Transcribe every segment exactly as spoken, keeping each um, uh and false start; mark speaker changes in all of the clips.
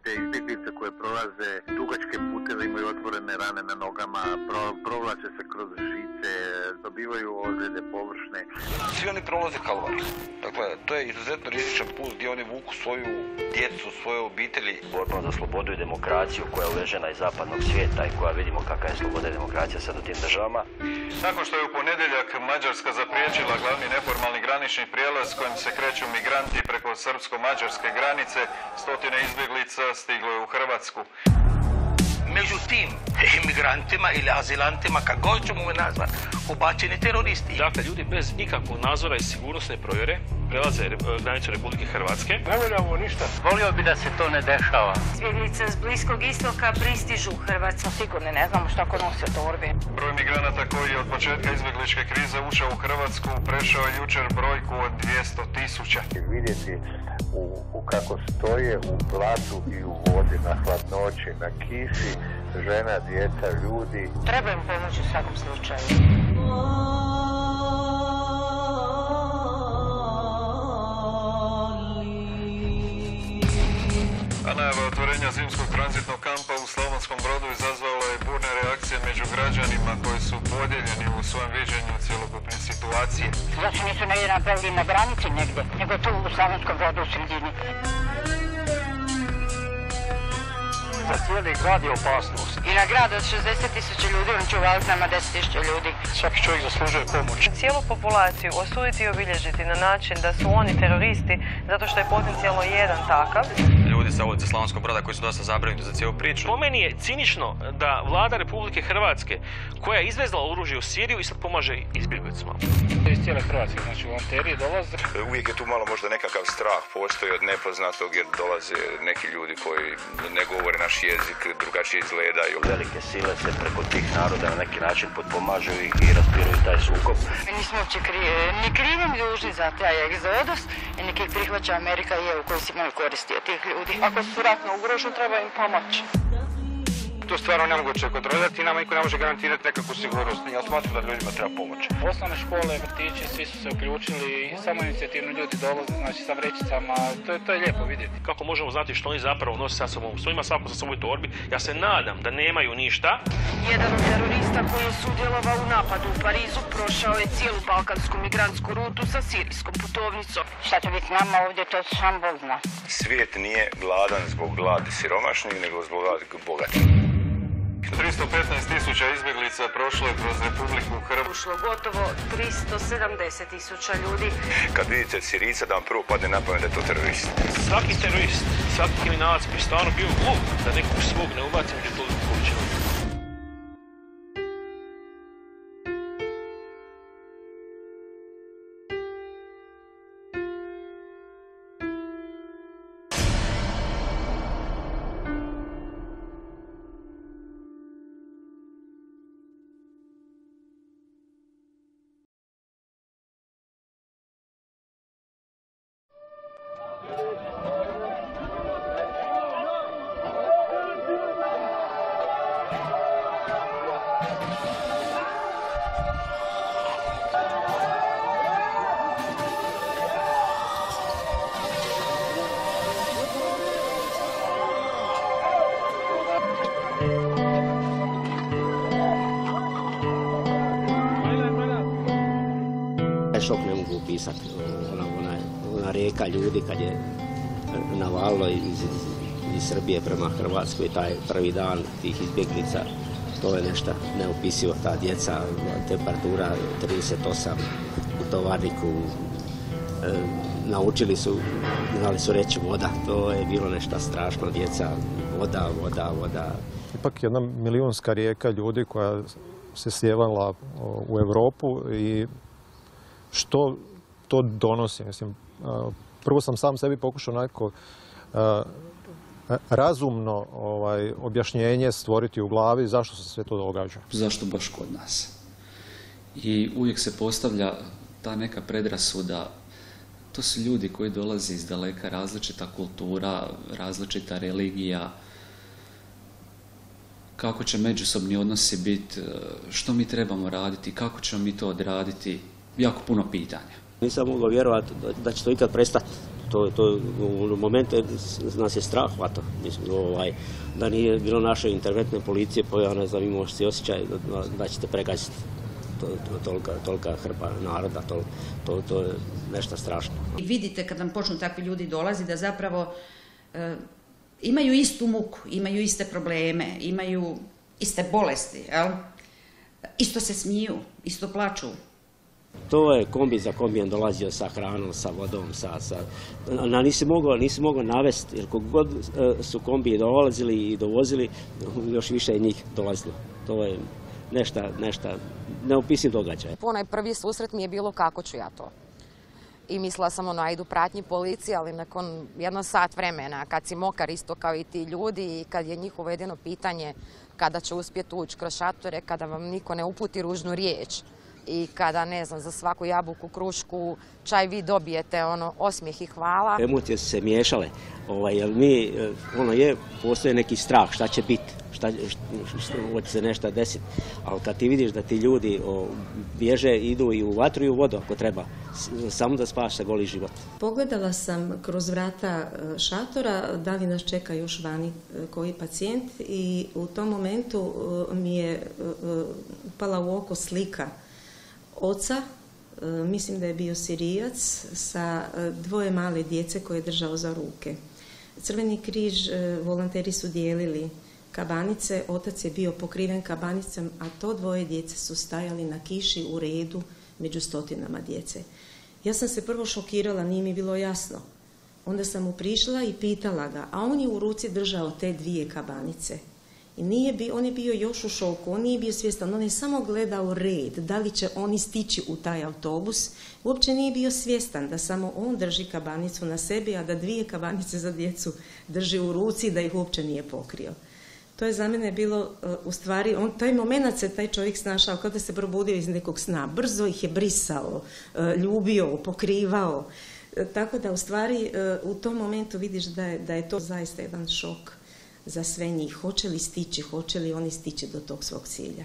Speaker 1: te izbjeglice koje prolaze dugačke puteve, imaju otvorene rane na nogama, pro, provlače se kroz žice, dobivaju ozljede površne.
Speaker 2: Svi oni prolaze kalvariju. Dakle, to je izuzetno rizičan put gdje oni vuku svoju djecu, svoje obitelji.
Speaker 3: Borba za slobodu i demokraciju koja je uvežena iz zapadnog svijeta i koja vidimo kakva je sloboda i demokracija sad u tim državama.
Speaker 4: Nakon što je u ponedjeljak Mađarska zapriječila glavni neformalni granični prijelaz kojim se kreću migranti preko srpsko-mađarske granice, stotine izbjeglica stiglo je u Hrvatsku.
Speaker 5: Među tim imigrantima ili azilantima, kako god ćemo ih nazvati, ubačeni teroristi.
Speaker 6: Dakle, ljudi bez ikakvog nadzora i sigurnosne provjere prelaze granicu Republike Hrvatske.
Speaker 7: Ne volja ovo ništa.
Speaker 8: Volio bi da se to ne dešava.
Speaker 9: Izbjeglice s Bliskog istoka pristižu u Hrvatsku.
Speaker 10: Sigurni ne znamo šta ko nosi u torbi.
Speaker 4: Broj migranata koji je od početka izbjegličke krize ušao u Hrvatsku prešao je jučer brojku od dvjesto tisuća.
Speaker 1: Vidjeti u, u kako stoje u blatu i u vodi, na hladnoći, na kiši, žena, djeca, ljudi.
Speaker 10: Treba im pomoći u svakom slučaju.
Speaker 4: A najava otvorenja zimskog tranzitnog kampa u Slavonskom Brodu izazvala je burne reakcije među građanima koji su podijeljeni u svojem viđenju cjelokupne situacije.
Speaker 10: Znači nisu negdje napravili na granici negdje, nego tu u Slavonskom Brodu u sredini.
Speaker 8: Za cijeli grad je opasnost.
Speaker 10: I na grad od šezdeset tisuća ljudi, on će uvaliti nama deset tisuća ljudi.
Speaker 8: Svaki čovjek zaslužuje pomoć.
Speaker 11: Cijelu populaciju osuditi i obilježiti na način da su oni teroristi zato što je potencijalno jedan takav.
Speaker 12: Ljudi sa ulice Slavonskog Broda koji su dosta zabrinuti za cijelu priču.
Speaker 6: Po meni je cinično da vlada Republike Hrvatske, koja je izvezla oružje u Siriju i sad pomaže izbjeglicama.
Speaker 7: Iz cijele Hrvatske, znači volonteri dolaze.
Speaker 2: Uvijek je tu malo možda nekakav strah postoji od nepoznatog jer dolaze neki ljudi koji ne govore naš jezik, drugačije izgledaju.
Speaker 3: Velike sile se preko tih naroda na neki način potpomažu ih i raspiruju taj sukob.
Speaker 10: Mi nismo uopće krivi, ni krivi ni dužni za taj egzodus, i neki ih prihvaća Amerika i EU koji se imaju koristi od tih ljudi.
Speaker 11: Ako su ratno ugroženi, treba im pomoći.
Speaker 7: To je stvarno nemoguće kontrolirati i nama niko ne može garantirati nekakvu sigurnost.
Speaker 2: Ja smatram da ljudima treba pomoć.
Speaker 7: Osnovne škole, vrtići, svi su se uključili, samo inicijativno ljudi dolaze, znači sa vrećicama, to je, to je lijepo vidjeti.
Speaker 6: Kako možemo znati što oni zapravo nose sa sobom? Što ima svako sa svojoj torbi? Ja se nadam da nemaju ništa.
Speaker 9: Jedan od terorista koji je sudjelovao u napadu u Parizu prošao je cijelu balkansku migrantsku rutu sa sirijskom putovnicom.
Speaker 10: Šta će biti nama ovdje, to sam Bog zna.
Speaker 2: Svijet nije gladan zbog gladi siromašnih, nego zbog gladi bogatih.
Speaker 4: tristo petnaest tisuća izbjeglica prošlo je kroz Republiku Hrvatsku.
Speaker 9: Ušlo gotovo tristo sedamdeset tisuća ljudi.
Speaker 2: Kad vidite Sirijca da vam prvo padne na pamet da je to terorist.
Speaker 6: Svaki terorist, svaki kriminalac bi stvarno bio glup da nekog svog ne ubaci među toliko količina.
Speaker 13: Šok ne mogu opisati, ona, ona, ona rijeka ljudi kad je navalilo iz, iz Srbije prema Hrvatskoj, taj prvi dan tih izbjeglica, to je nešto neopisivo, ta djeca, temperatura trideset osam u tovarniku, e, naučili su, znali su reći voda, to je bilo nešto strašno, djeca, voda, voda, voda.
Speaker 14: Ipak jedna milijunska rijeka ljudi koja se slijevala u Europu i što to donosi? Mislim, prvo sam sam sebi pokušao nekako razumno ovaj, objašnjenje stvoriti u glavi zašto se sve to događa.
Speaker 15: Zašto baš kod nas? I uvijek se postavlja ta neka predrasuda. To su ljudi koji dolaze iz daleka, različita kultura, različita religija. Kako će međusobni odnosi biti, što mi trebamo raditi, kako ćemo mi to odraditi. Jako puno pitanja.
Speaker 13: Nisam mogao vjerovati da će to ikad prestati. To, to u momentu nas je strah hvatao. Mislim, ovaj, da nije bilo naše interventne policije, pa ja ne znam, imao si osjećaj da, da ćete pregaziti to, to, tolika, tolika hrpa naroda, to, to, to je nešto strašno.
Speaker 16: I vidite kad nam počnu takvi ljudi dolazi da zapravo e, imaju istu muku, imaju iste probleme, imaju iste bolesti, jel? Isto se smiju, isto plaču.
Speaker 13: To je kombi za kombijem dolazio sa hranom, sa vodom, sa... sa na, nisi mogao, nisi mogao navesti, jer kog god su kombiji dolazili i dovozili, još više je njih dolazilo. To je nešto, nešto neopisiv događaj.
Speaker 17: Onaj prvi susret mi je bilo kako ću ja to. I mislila sam ono, ajdu pratnji policije, ali nakon jedno sat vremena, kad si mokar isto kao i ti ljudi i kad je njihovo jedino pitanje kada će uspjeti ući kroz šatore, kada vam niko ne uputi ružnu riječ i kada, ne znam, za svaku jabuku, krušku, čaj vi dobijete ono, osmijeh i hvala.
Speaker 13: Emocije su se miješale, ovaj, jer mi, ono je, postoje neki strah, šta će biti, šta, šta, hoće se nešto desiti, ali kad ti vidiš da ti ljudi o, bježe, idu i u vatru i u vodu ako treba, samo da spaša goli život.
Speaker 18: Pogledala sam kroz vrata šatora da li nas čeka još vani koji pacijent i u tom momentu mi je upala u oko slika oca, mislim da je bio Sirijac, sa dvoje male djece koje je držao za ruke. Crveni križ, volonteri su dijelili kabanice, otac je bio pokriven kabanicom, a to dvoje djece su stajali na kiši u redu među stotinama djece. Ja sam se prvo šokirala, nije mi bilo jasno. Onda sam mu prišla i pitala ga, a on je u ruci držao te dvije kabanice. I nije bi, on je bio još u šoku, on nije bio svjestan, on je samo gledao red, da li će oni stići u taj autobus. Uopće nije bio svjestan da samo on drži kabanicu na sebi, a da dvije kabanice za djecu drži u ruci, da ih uopće nije pokrio. To je za mene bilo, u stvari, on, taj moment se taj čovjek snašao kao da se probudio iz nekog sna. Brzo ih je brisao, ljubio, pokrivao. Tako da u stvari u tom momentu vidiš da je, da je to zaista jedan šok za sve njih. Hoće li stići, hoće li oni stići do tog svog cilja.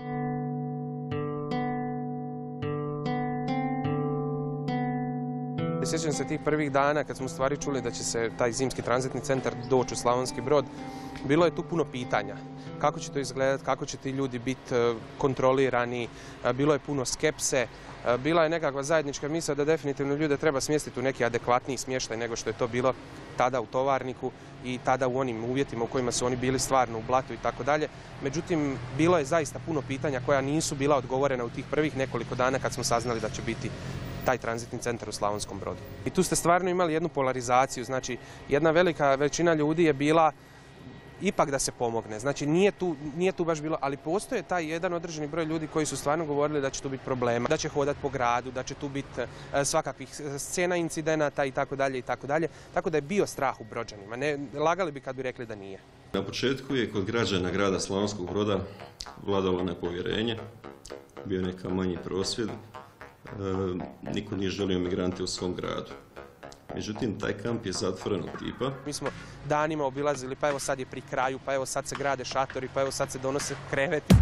Speaker 19: Sjećam se tih prvih dana kad smo stvari čuli da će se taj zimski tranzitni centar doći u Slavonski Brod. Bilo je tu puno pitanja. Kako će to izgledati, kako će ti ljudi biti kontrolirani, bilo je puno skepse. Bila je nekakva zajednička misao da definitivno ljude treba smjestiti u neki adekvatniji smještaj nego što je to bilo tada u Tovarniku i tada u onim uvjetima u kojima su oni bili stvarno u blatu i tako dalje. Međutim, bilo je zaista puno pitanja koja nisu bila odgovorena u tih prvih nekoliko dana kad smo saznali da će biti taj tranzitni centar u Slavonskom Brodu. I tu ste stvarno imali jednu polarizaciju, znači jedna velika većina ljudi je bila ipak da se pomogne. Znači nije tu, nije tu baš bilo, ali postoje taj jedan određeni broj ljudi koji su stvarno govorili da će tu biti problema, da će hodati po gradu, da će tu biti svakakvih scena incidenata i tako dalje i tako dalje. Tako da je bio strah u Brođanima. Ne, lagali bi kad bi rekli da nije.
Speaker 20: Na početku je kod građana grada Slavonskog Broda vladalo nepovjerenje, bio je neka manji prosvjed, e, niko nije želio migrante u svom gradu. Međutim, taj kamp je zatvorenog tipa.
Speaker 19: Mi smo danima obilazili, pa evo sad je pri kraju, pa evo sad se grade šatori, pa evo sad se donose kreveti.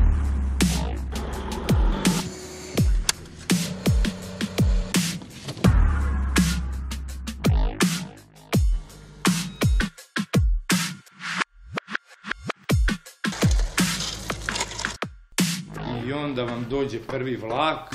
Speaker 21: I onda vam dođe prvi vlak.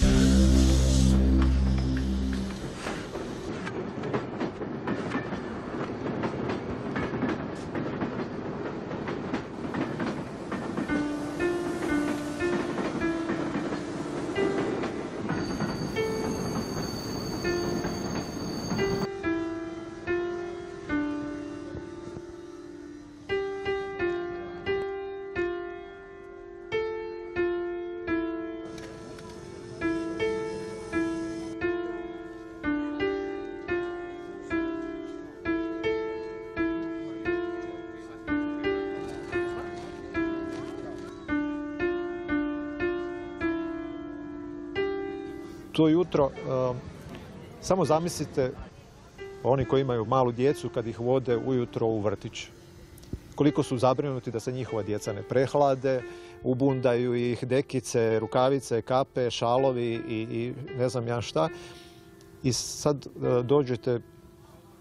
Speaker 14: To jutro, samo zamislite oni koji imaju malu djecu kad ih vode ujutro u vrtić. Koliko su zabrinuti da se njihova djeca ne prehlade, ubundaju ih dekice, rukavice, kape, šalovi i, i ne znam ja šta. I sad dođete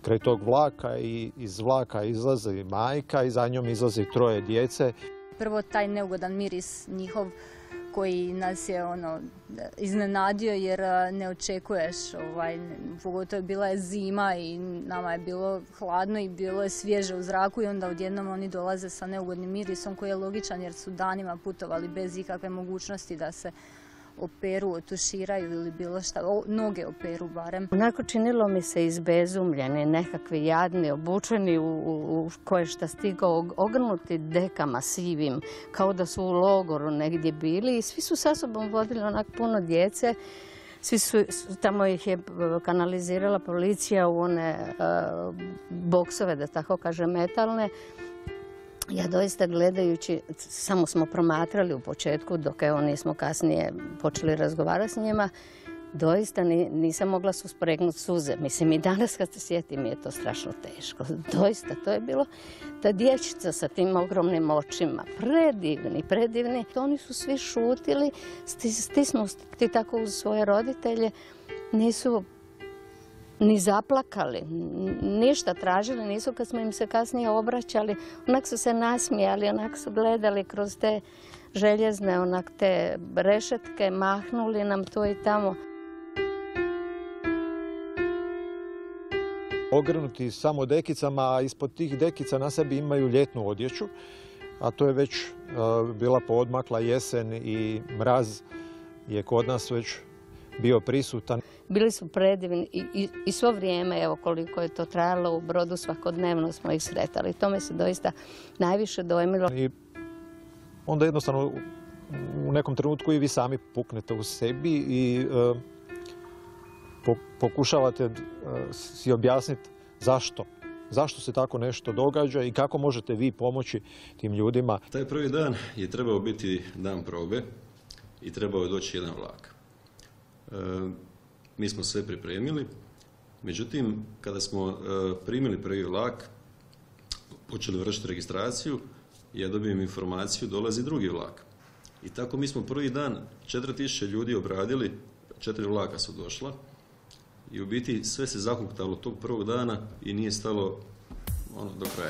Speaker 14: kraj tog vlaka i iz vlaka izlazi majka i za njom izlazi troje djece.
Speaker 5: Prvo taj neugodan miris njihov koji nas je ono iznenadio jer ne očekuješ, ovaj, pogotovo bila je zima i nama je bilo hladno i bilo je svježe u zraku i onda odjednom oni dolaze sa neugodnim mirisom koji je logičan jer su danima putovali bez ikakve mogućnosti da se operu, otuširaju ili bilo šta, o, noge operu barem.
Speaker 22: Onako činilo mi se izbezumljeni, nekakvi jadni, obučeni u, u, u koje šta stigao, ogrnuti dekama sivim, kao da su u logoru negdje bili i svi su sa sobom vodili onak puno djece. Svi su, tamo ih je kanalizirala policija u one uh, boksove, da tako kaže, metalne. Ja doista gledajući, samo smo promatrali u početku dok evo nismo kasnije počeli razgovarati s njima, doista nisam mogla suspregnuti suze. Mislim i danas kad se sjetim mi je to strašno teško. Doista, to je bilo ta dječica sa tim ogromnim očima. Predivni, predivni. Oni su svi šutili, stisnuti tako uz svoje roditelje, nisu ni zaplakali, ništa tražili, nisu kad smo im se kasnije obraćali, onak su se nasmijali, onak su gledali kroz te željezne, onak te rešetke, mahnuli nam to i tamo.
Speaker 14: Ogrnuti samo dekicama, a ispod tih dekica na sebi imaju ljetnu odjeću, a to je već uh, bila poodmakla jesen i mraz je kod nas već bio prisutan.
Speaker 22: Bili su predivni i, i, i svo vrijeme, evo koliko je to trajalo u Brodu, svakodnevno smo ih sretali. To me se doista najviše dojmilo. I
Speaker 14: onda jednostavno u nekom trenutku i vi sami puknete u sebi i uh, po, pokušavate uh, si objasniti zašto. Zašto se tako nešto događa i kako možete vi pomoći tim ljudima.
Speaker 20: Taj prvi dan je trebao biti dan probe i trebao je doći jedan vlak. Uh, Mi smo sve pripremili, međutim, kada smo e, primili prvi vlak, počeli vršiti registraciju, ja dobijem informaciju, dolazi drugi vlak. I tako mi smo prvi dan četiri tisuće ljudi obradili, četiri vlaka su došla i u biti sve se zahuktalo tog prvog dana i nije stalo ono, do kraja.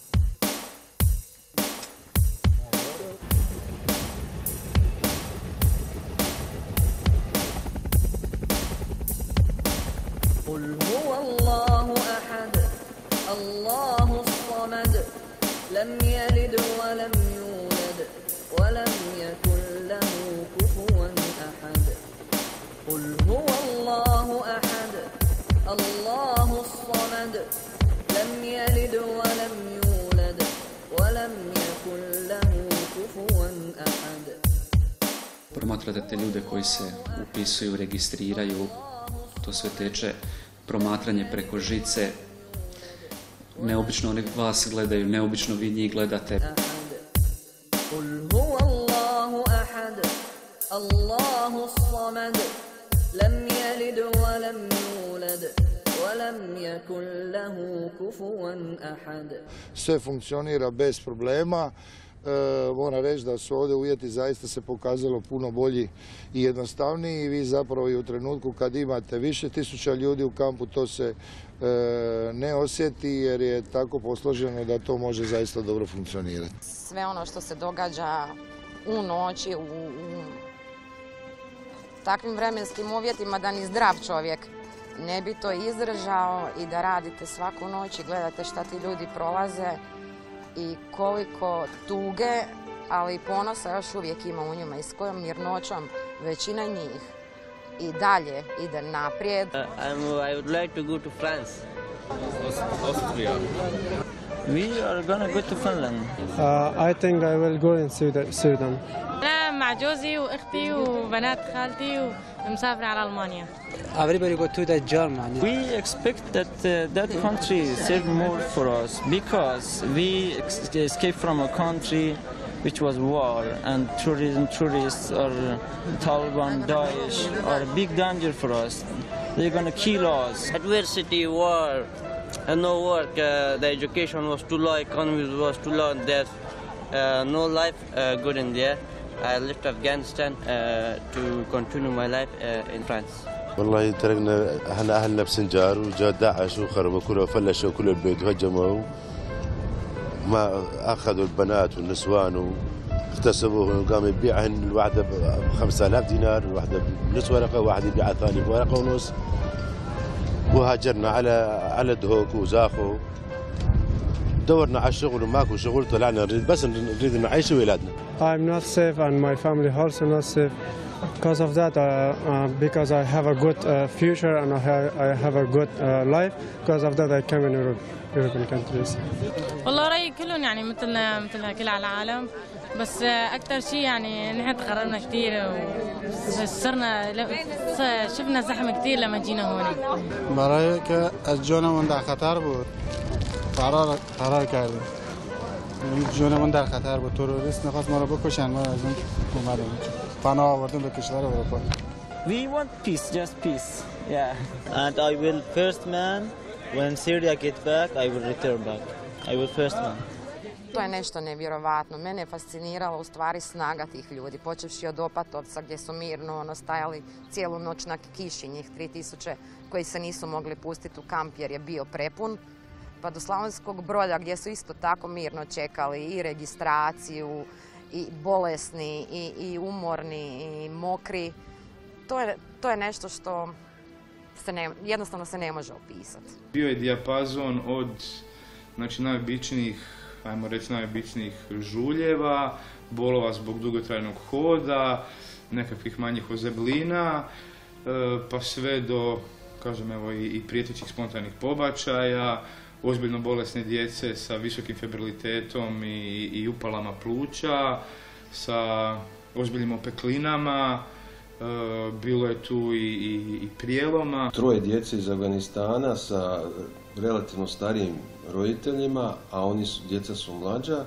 Speaker 23: لم يلد ولم يولد ولم يكن له كفوا أحد قل هو الله أحد الله الصمد لم يلد ولم يولد ولم يكن له كفوا أحد.
Speaker 15: Promatrate te ljude koji se upisuju, registriraju, to sve teče promatranje preko žice. Neobično oni vas gledaju, neobično vi njih gledate.
Speaker 23: قل هو الله أحد الله الصمد لم يلد ولم يولد ولم يكن له كفوا أحد.
Speaker 24: Sve funkcionira bez problema. E, moram reći da su ovdje uvjeti zaista se pokazalo puno bolji i jednostavniji i vi zapravo i u trenutku kad imate više tisuća ljudi u kampu to se e, ne osjeti jer je tako posloženo da to može zaista dobro funkcionirati.
Speaker 17: Sve ono što se događa u noći, u, u takvim vremenskim uvjetima da ni zdrav čovjek ne bi to izdržao i da radite svaku noć i gledate šta ti ljudi prolaze i koliko tuge, ali i ponosa još uvijek ima u njima i s kojom mirnoćom većina njih i dalje ide naprijed.
Speaker 25: Uh, I would like to go to France.
Speaker 26: Austria.
Speaker 25: We are gonna go to Finland.
Speaker 26: Uh, I think I will go in Sweden.
Speaker 27: أنا مع جوزي وأختي وبنات خالتي ومسافرة على ألمانيا.
Speaker 26: Everybody go to the Germany.
Speaker 25: We expect that uh, that country serve more for us because we escaped from a country which was war and tourism, tourists or Taliban, Daesh are a big danger for us. They're gonna kill us.
Speaker 26: Adversity, war, and no work. Uh, the education was too low, economy was too low, and there's uh, no life uh, good in there. I left Afghanistan uh, to continue my life uh, in France.
Speaker 1: والله تركنا احنا اهلنا بسنجار وجاء داعش وخربوا كله وفلشوا كل البيت وهجموا ما اخذوا البنات والنسوان واغتصبوهم وقاموا يبيعهن الواحده ب خمسة آلاف دينار، الواحده بنص ورقه، واحد يبيعها ثاني بورقه ونص. وهاجرنا على على دهوك وزاخو. دورنا على الشغل وماكو شغل، طلعنا نريد بس نريد نعيش ولادنا.
Speaker 3: I'm not safe and my family also not safe. Because of that, uh, uh, because I have a good uh, future and I have, I have a good uh, life. Because of that, I came in Europe, European countries.
Speaker 27: والله رأيي كلهم يعني مثل مثل كل على العالم، بس أكثر شيء يعني نحن تغربنا كثير وصرنا شفنا زحمة كثير لما جينا هون.
Speaker 7: برای که از جونمون در خطر بود فرار فرار کردیم. جونمون در خطر بود. تروریست می‌خواست ما رو بکشن، ما از اون اومدیم. پناه آوردیم به کشور اروپا.
Speaker 25: We want peace, just peace. Yeah.
Speaker 8: And I will first man when Syria get back, I will return back. I will first man.
Speaker 17: To je nešto nevjerovatno. Mene je fascinirala u stvari snaga tih ljudi, počevši od Opatovca gdje su mirno ono, stajali cijelu noć na kiši, njih tri tisuće koji se nisu mogli pustiti u kamp jer je bio prepun, pa do Slavonskog Broda gdje su isto tako mirno čekali i registraciju, i bolesni, i, i umorni, i mokri. To je, to je nešto što se ne, jednostavno se ne može opisati.
Speaker 21: Bio je dijapazon od znači, najobičnijih, ajmo reći najobičnijih žuljeva, bolova zbog dugotrajnog hoda, nekakvih manjih ozeblina, pa sve do, kažem evo, i, i prijetećih spontanih pobačaja, ozbiljno bolesne djece sa visokim febrilitetom i, i upalama pluća, sa ozbiljnim opeklinama, e, bilo je tu i, i, i prijeloma.
Speaker 10: Troje djece iz Afganistana sa relativno starijim roditeljima, a oni su, djeca su mlađa,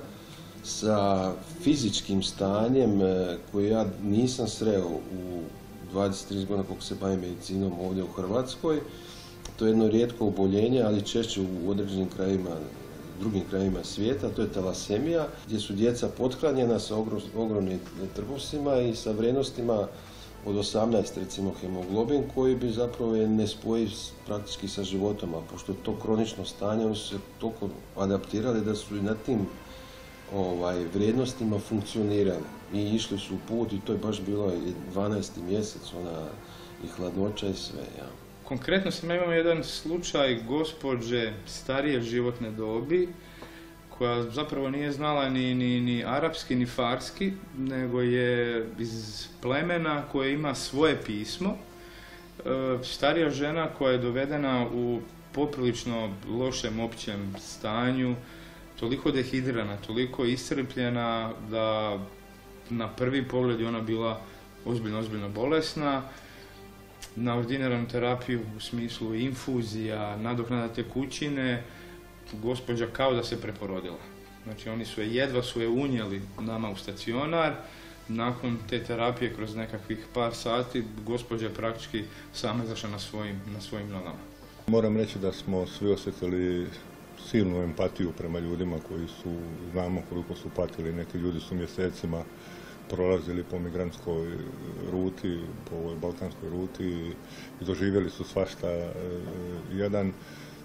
Speaker 10: sa fizičkim stanjem koje ja nisam sreo u dvadeset trideset godina koliko se bavim medicinom ovdje u Hrvatskoj. To je jedno rijetko oboljenje, ali češće u određenim krajima, drugim krajima svijeta, to je talasemija, gdje su djeca pothranjena sa ogromnim trbuhima i sa vrijednostima od osamnaest, recimo, hemoglobin, koji bi zapravo je nespojiv praktički sa životom, a pošto je to kronično stanje, oni su se toliko adaptirali da su i na tim ovaj, vrijednostima funkcionirali i išli su u put i to je baš bilo dvanaesti mjesec, ona i hladnoća i sve, ja.
Speaker 21: Konkretno sam imao jedan slučaj gospođe starije životne dobi koja zapravo nije znala ni, ni, ni arapski ni farski, nego je iz plemena koje ima svoje pismo. E, starija žena koja je dovedena u poprilično lošem općem stanju, toliko dehidrirana, toliko iscrpljena da na prvi pogled je ona bila ozbiljno, ozbiljno bolesna. Na ordinarnu terapiju u smislu infuzija, nadoknada tekućine, gospođa kao da se preporodila. Znači oni su je, jedva su je unijeli nama u stacionar, nakon te terapije kroz nekakvih par sati gospođa je praktički sama izašla na svojim, na svojim nogama.
Speaker 11: Moram reći da smo svi osjetili silnu empatiju prema ljudima koji su, znamo koliko su patili, neki ljudi su mjesecima prolazili po migrantskoj ruti, po ovoj balkanskoj ruti i doživjeli su svašta. Jedan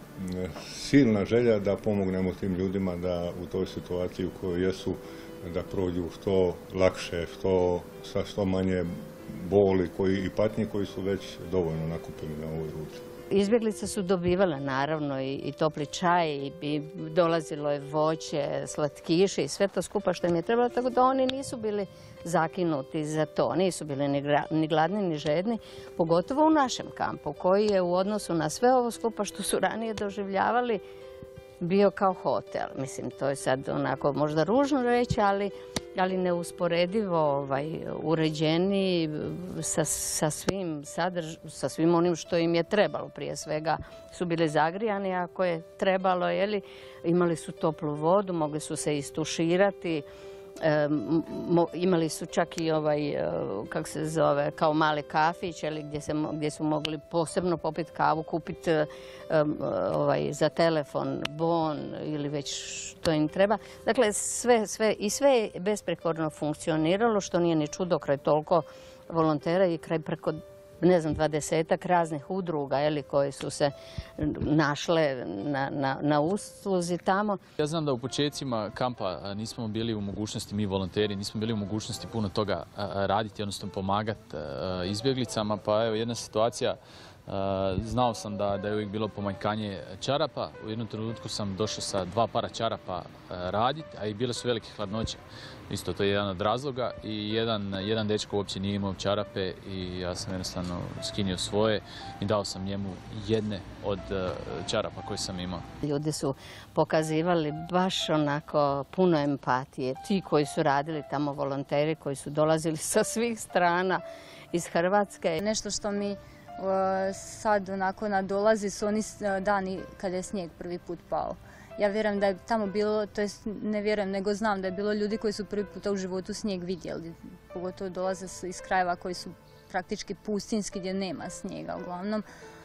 Speaker 11: silna želja da pomognemo tim ljudima da u toj situaciji u kojoj jesu da prođu što lakše, što, sa što manje boli koji, i patnje koji su već dovoljno nakupili na ovoj ruti.
Speaker 22: Izbjeglice su dobivale naravno i, i topli čaj i, i dolazilo je voće, slatkiši i sve to skupa što im je trebalo, tako da oni nisu bili zakinuti za to, nisu bili ni, ni gladni ni žedni, pogotovo u našem kampu koji je u odnosu na sve ovo skupa što su ranije doživljavali bio kao hotel. Mislim, to je sad onako možda ružno reći, ali, ali neusporedivo ovaj, uređeni sa, sa, svim sadrž, sa svim onim što im je trebalo. Prije svega su bili zagrijani ako je trebalo, jeli, imali su toplu vodu, mogli su se istuširati. E, mo, imali su čak i ovaj, kako se zove, kao mali kafić, ali gdje, se, gdje su mogli posebno popiti kavu, kupiti um, ovaj, za telefon, bon ili već što im treba. Dakle, sve, sve, i sve je besprekorno funkcioniralo, što nije ni čudo kraj toliko volontera i kraj preko ne znam, dvadesetak raznih udruga ili koje su se našle na, na, na usluzi tamo.
Speaker 2: Ja znam da u početcima kampa nismo bili u mogućnosti, mi volonteri, nismo bili u mogućnosti puno toga raditi, odnosno pomagati izbjeglicama, pa evo jedna situacija. Znao sam da, da je uvijek bilo pomanjkanje čarapa. U jednom trenutku sam došao sa dva para čarapa raditi, a i bile su velike hladnoće. Isto to je jedan od razloga i jedan, jedan dečko uopće nije imao čarape i ja sam jednostavno skinio svoje i dao sam njemu jedne od čarapa koje sam imao.
Speaker 22: Ljudi su pokazivali baš onako puno empatije. Ti koji su radili tamo, volonteri koji su dolazili sa svih strana iz Hrvatske.
Speaker 5: Nešto što mi sad onako nadolazi su oni dani kada je snijeg prvi put pao. Ja vjerujem da je tamo bilo, to jest ne vjerujem, nego znam da je bilo ljudi koji su prvi puta u životu snijeg vidjeli. Pogotovo dolaze iz krajeva koji su praktički pustinski gdje nema snijega uglavnom.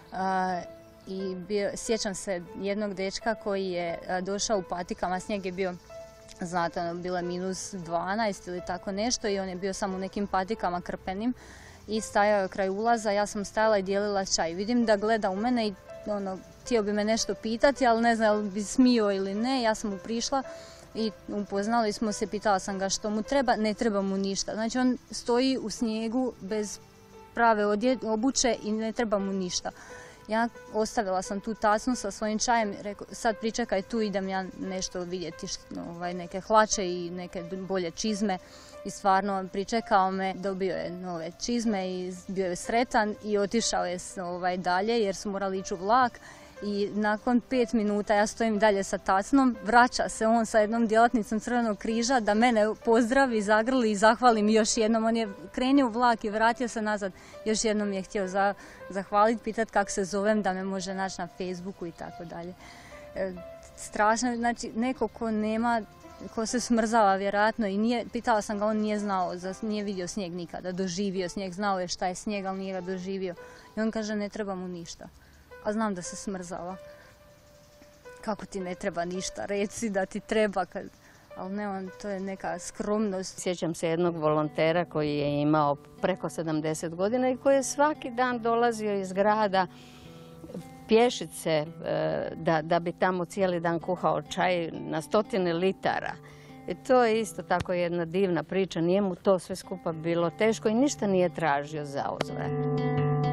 Speaker 5: I bio, sjećam se jednog dečka koji je došao u patikama, snijeg je bio, znate, bilo je minus dvanaest ili tako nešto i on je bio samo u nekim patikama krpenim. I stajao je kraj ulaza, ja sam stajala i dijelila čaj. Vidim da gleda u mene i ono, htio bi me nešto pitati, ali ne znam li bi smio ili ne. Ja sam mu prišla i upoznali smo se, pitala sam ga što mu treba, ne treba mu ništa. Znači on stoji u snijegu bez prave obuće i ne treba mu ništa. Ja ostavila sam tu tacnu sa svojim čajem, rekao, sad pričekaj tu, idem ja nešto vidjeti, ovaj, neke hlače i neke bolje čizme. I stvarno pričekao me, dobio je nove čizme i bio je sretan i otišao je ovaj, dalje jer su morali ići u vlak. I nakon pet minuta ja stojim dalje sa tacnom, vraća se on sa jednom djelatnicom Crvenog križa da mene pozdravi, zagrli i zahvali mi još jednom. On je krenio u vlak i vratio se nazad. Još jednom mi je htio za, zahvaliti, pitati kako se zovem, da me može naći na Facebooku i tako dalje. E, strašno, znači neko ko nema, ko se smrzava vjerojatno i nije, pitala sam ga, on nije znao, nije vidio snijeg nikada, doživio snijeg, znao je šta je snijeg, ali nije ga doživio. I on kaže ne treba mu ništa. A znam da se smrzava. Kako ti ne treba ništa? Reci da ti treba. Kad... Ali ne, on, to je neka skromnost.
Speaker 22: Sjećam se jednog volontera koji je imao preko sedamdeset godina i koji je svaki dan dolazio iz grada pješice da, da bi tamo cijeli dan kuhao čaj na stotine litara. I to je isto tako jedna divna priča. Nije mu to sve skupa bilo teško i ništa nije tražio za uzvrat.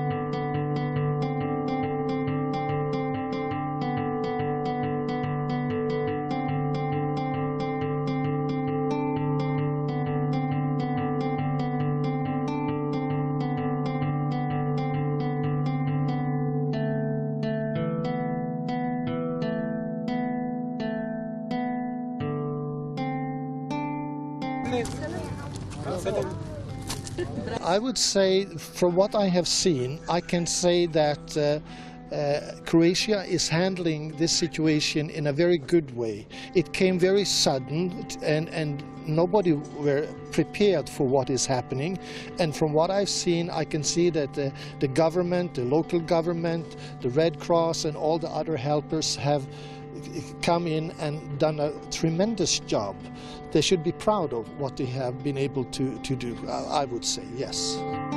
Speaker 4: I would say, from what I have seen, I can say that uh, uh, Croatia is handling this situation in a very good way. It came very sudden, and, and nobody were prepared for what is happening. And from what I've seen, I can see that uh, the government, the local government, the Red Cross, and all the other helpers have come in and done a tremendous job. They should be proud of what they have been able to, to do, I would say, yes.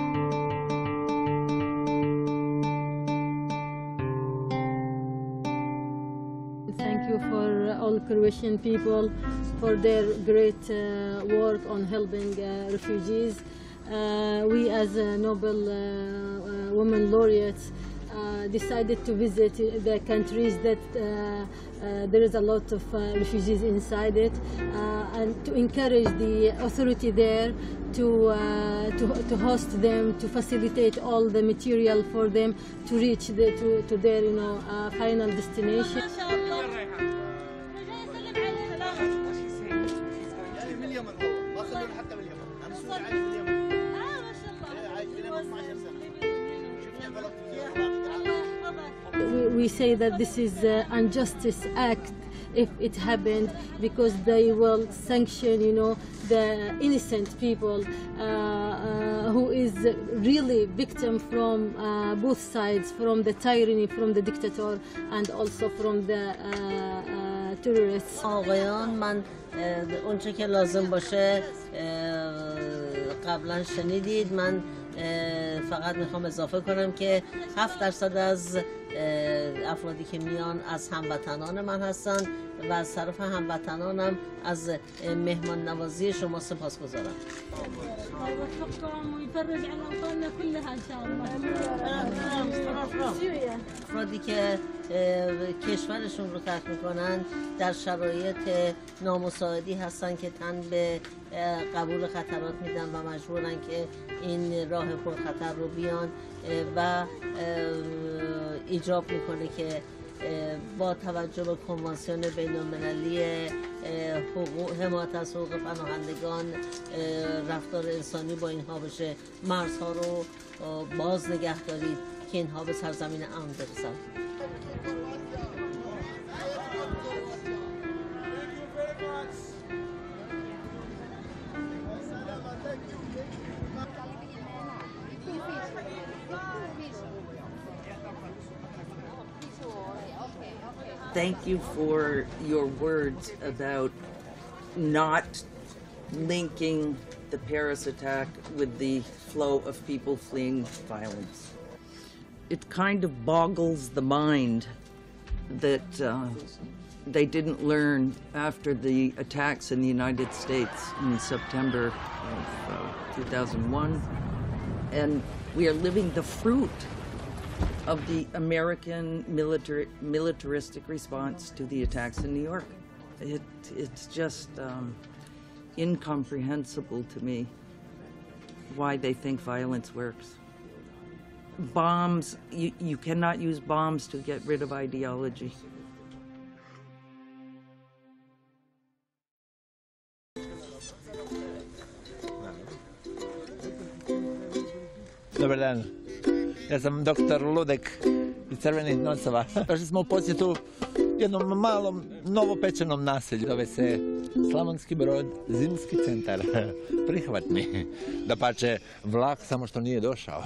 Speaker 6: Thank you for all Croatian people for their great uh, work on helping uh, refugees. Uh, we as a Nobel uh, uh, Women Laureates Uh, decided to visit the countries that uh, uh, there is a lot of uh, refugees inside it, uh, and to encourage the authority there to, uh, to, to host them, to facilitate all the material for them to reach the, to, to their you know, uh, final destination. We say that this is an injustice act if it happened, because they will sanction, you know, the innocent people uh, uh, who is really victim from uh, both sides, from the tyranny, from the dictator, and also from the uh, uh, terrorists.
Speaker 9: آقایان، من اونچه که لازم باشه قبلا شنیدید. من فقط میخوام اضافه کنم که هفت درصد از افرادی که میان از هموطنان من هستند و از طرف هموطنانم از مهمان نوازی شما سپاسگزارم. افرادی که کشورشون رو ترک میکنن در شرایط نامساعدی هستن که تن به قبول خطرات میدن و مجبورن که این راه پرخطر رو بیان و ایجاب میکنه که با توجه به کنوانسیون بین المللی حقوق حمایت از حقوق پناهندگان رفتار انسانی با اینها بشه، مرزها رو باز نگه دارید که اینها به سرزمین امن برسن.
Speaker 12: Thank you for your words about not linking the Paris attack with the flow of people fleeing violence. It kind of boggles the mind that uh, they didn't learn after the attacks in the United States in September of uh, two thousand one, and we are living the fruit of the American military, militaristic response to the attacks in New York. It, it's just um, incomprehensible to me why they think violence works. Bombs, you, you cannot use bombs to get rid of ideology.
Speaker 13: Dobar dan. Ja sam doktor Ludek iz Crvenih nosova. Došli smo u posjetu jednom malom novopečenom naselju. Zove se Slavonski Brod, zimski centar. Prihvat mi. Dapače, vlak samo što nije došao.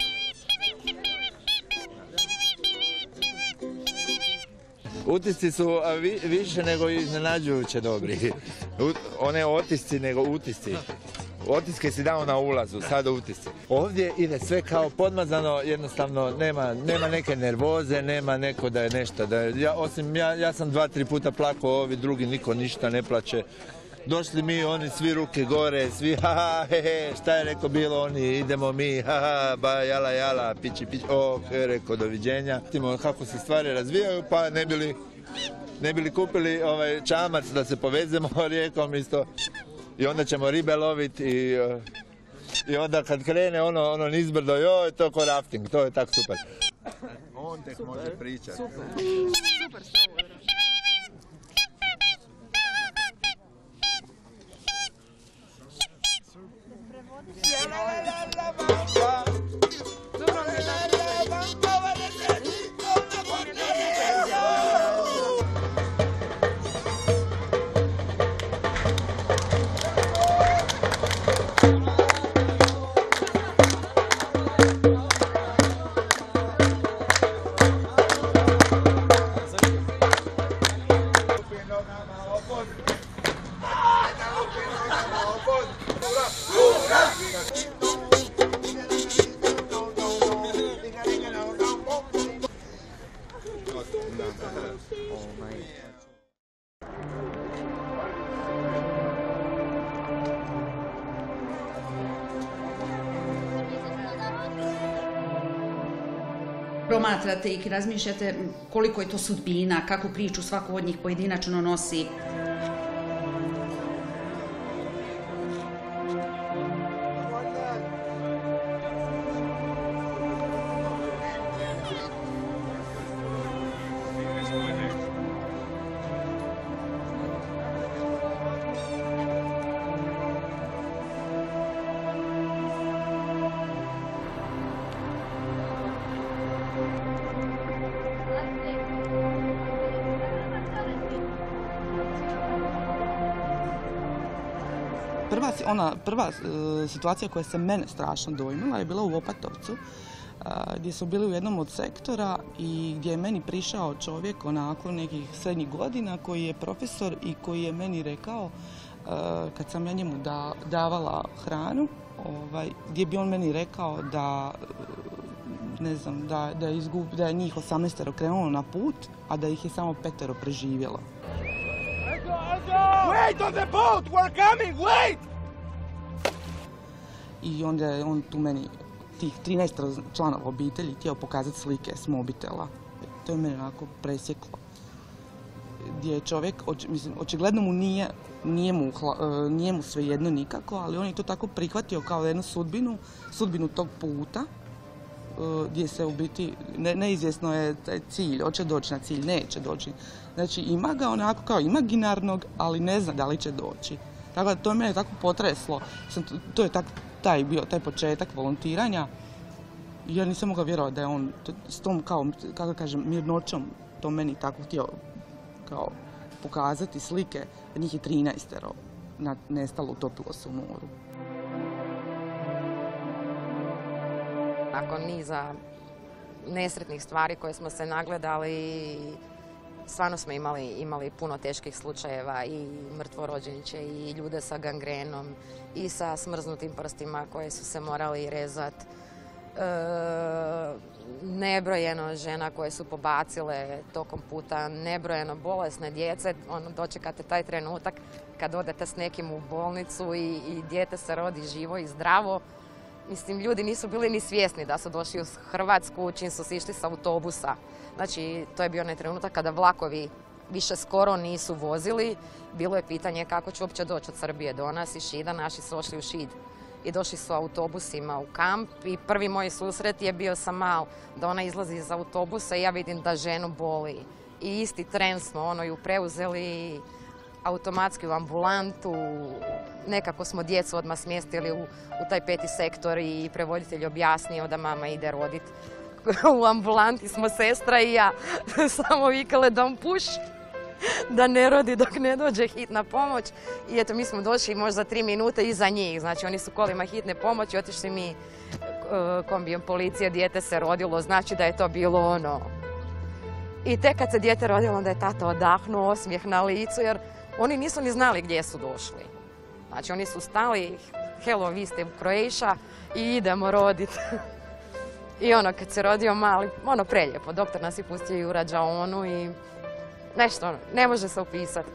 Speaker 13: Utisci su vi, više nego iznenađujuće dobri. One otisci nego utisci. Otiske si dao na ulazu, sada utisci. Ovdje ide sve kao podmazano, jednostavno nema, nema neke nervoze, nema neko da je nešto. Da je, ja, osim ja, ja sam dva, tri puta plakao, ovi drugi niko ništa ne plače. Došli mi, oni svi ruke gore, svi ha ha he he, šta je rekao bilo oni, idemo mi, ha ha, ba jala jala, pići pići, oh, rekao doviđenja. Vidimo kako se stvari razvijaju, pa ne bili, ne bili kupili ovaj čamac da se povezemo rijekom isto. I onda ćemo ribe loviti i, i onda kad krene ono, ono nizbrdo, joj, to ko rafting, to je tako super. On tek može pričati. Super. Super ste ovo.
Speaker 14: Promatrate i razmišljate koliko je to sudbina, kakvu priču svako od njih pojedinačno nosi.
Speaker 16: Prva, ona, prva e, situacija koja se mene strašno dojmila je bila u Opatovcu, e, gdje su bili u jednom od sektora i gdje je meni prišao čovjek onako nekih srednjih godina koji je profesor i koji je meni rekao kad sam ja njemu da, davala hranu, ovaj, gdje bi on meni rekao da, ne znam, da, da, je izgub, da je njih osamnaestero krenulo na put, a da ih je samo petero preživjelo.
Speaker 15: Wait on the boat! We're coming! Wait!
Speaker 16: I onda je on tu meni, tih trinaest članova obitelji, htio pokazati slike s mobitela. To je mene onako presjeklo. Gdje je čovjek, oč, mislim, očigledno mu nije, nije mu, hla, nije mu svejedno nikako, ali on je to tako prihvatio kao jednu sudbinu, sudbinu tog puta, gdje se u biti ne, neizvjesno je taj cilj, hoće doći na cilj, neće doći. Znači ima ga onako kao imaginarnog, ali ne zna da li će doći. Tako da to je mene tako potreslo. Sam, to je tak, taj bio taj početak volontiranja. Ja nisam mogla vjerovati da je on s tom, kao, kako kažem, mirnoćom to meni tako htio kao pokazati slike. Njih je trinaestero nestalo, utopilo se u moru.
Speaker 17: Nakon niza nesretnih stvari koje smo se nagledali, stvarno smo imali, imali puno teških slučajeva i mrtvorođenče i ljude sa gangrenom i sa smrznutim prstima koje su se morali rezati. E, nebrojeno žena koje su pobacile tokom puta, nebrojeno bolesne djece. Ono, dočekate taj trenutak kad odete s nekim u bolnicu i, i dijete se rodi živo i zdravo. Mislim, ljudi nisu bili ni svjesni da su došli u Hrvatsku čim su sišli s autobusa. Znači, to je bio onaj trenutak kada vlakovi više skoro nisu vozili. Bilo je pitanje kako će uopće doći od Srbije do nas i Šida. Naši su ošli u Šid i došli su autobusima u kamp. I prvi moj susret je bio sa Mal, da ona izlazi iz autobusa i ja vidim da ženu boli. I isti tren smo ono ju preuzeli automatski u ambulantu. Nekako smo djecu odmah smjestili u, u taj peti sektor i prevoditelj objasnio da mama ide roditi. U ambulanti smo sestra i ja samo vikale don't push, da ne rodi dok ne dođe hitna pomoć. I eto, mi smo došli možda tri minute iza njih. Znači, oni su kolima hitne pomoći, otišli mi kombijem policije, dijete se rodilo, znači da je to bilo ono. I tek kad se dijete rodilo, onda je tata odahnuo, osmijeh na licu, jer oni nisu ni znali gdje su došli. Znači, oni su stali, hello, vi ste u Croatia i idemo roditi. I ono, kad se rodio mali, ono prelijepo. Doktor nas je pustio i u rađaonu i nešto, ono, ne može se opisati.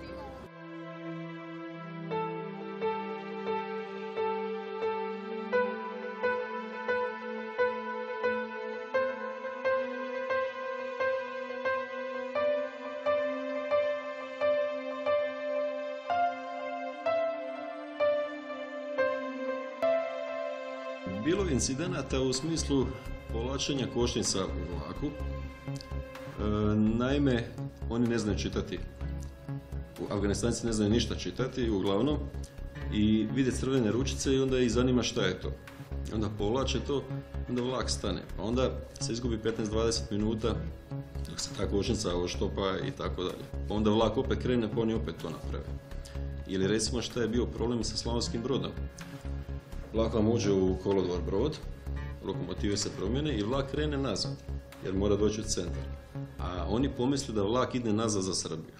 Speaker 18: Bilo je incidenata u smislu povlačenja kočnica u vlaku. E, naime, oni ne znaju čitati. Afganistanci ne znaju ništa čitati, uglavnom. I vide crvene ručice i onda ih zanima šta je to. Onda povlače to, onda vlak stane. Pa onda se izgubi petnaest do dvadeset minuta dok se ta kočnica oštopa i tako dalje. Pa onda vlak opet krene, pa oni opet to naprave. Ili recimo šta je bio problem sa Slavonskim Brodom. Vlak vam uđe u kolodvor Brod, lokomotive se promijene i vlak krene nazad, jer mora doći u centar. A oni pomisle da vlak ide nazad za Srbiju.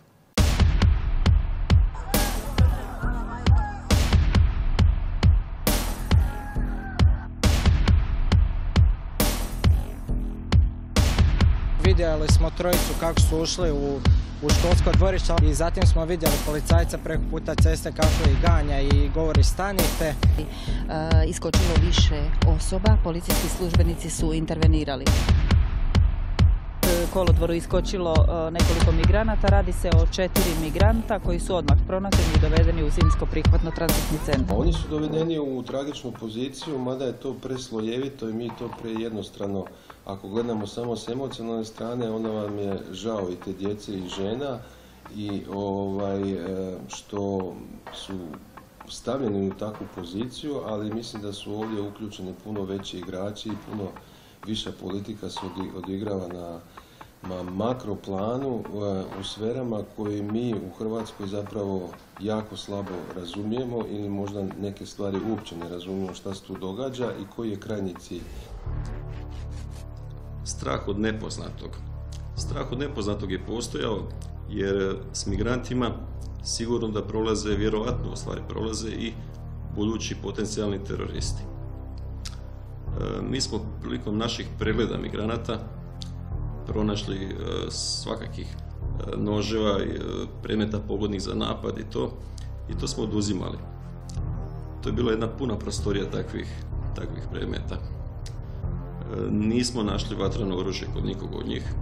Speaker 19: Vidjeli smo trojicu kako su ušli u, u školsko dvorište i zatim smo vidjeli policajca preko puta ceste kako ih ganja i govori stanite.
Speaker 20: E, iskočilo više osoba, policijski službenici su intervenirali.
Speaker 23: Kolodvoru iskočilo nekoliko migranata, radi se o četiri migranta koji su odmah pronađeni i dovedeni u zimsko prihvatno tranzitni centar.
Speaker 10: Oni su dovedeni u tragičnu poziciju, mada je to preslojevito i mi to prejednostrano. Ako gledamo samo s emocionalne strane, onda vam je žao i te djece i žena i ovaj, što su stavljeni u takvu poziciju, ali mislim da su ovdje uključeni puno veći igrači i puno viša politika se odigrava na, na makroplanu u sferama koje mi u Hrvatskoj zapravo jako slabo razumijemo ili možda neke stvari uopće ne razumijemo šta se tu događa i koji je krajnji cilj.
Speaker 18: Strah od nepoznatog. Strah od nepoznatog je postojao jer s migrantima sigurno da prolaze, vjerovatno u stvari prolaze i budući potencijalni teroristi. Mi smo prilikom naših pregleda migranata pronašli svakakih noževa, predmeta pogodnih za napad i to, i to smo oduzimali. To je bila jedna puna prostorija takvih, takvih predmeta. Nismo našli vatreno oružje kod nikog od njih.